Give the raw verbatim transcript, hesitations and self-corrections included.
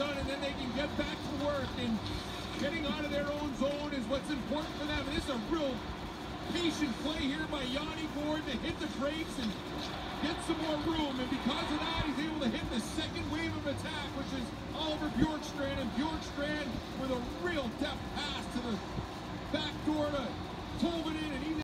done, and then they can get back to work. And getting out of their own zone is what's important for them. And this is a real patient play here by Yanni Gourde to hit the brakes and get some more room. And because of that, he's able to hit the second wave of attack, which is Oliver Bjorkstrand. And Bjorkstrand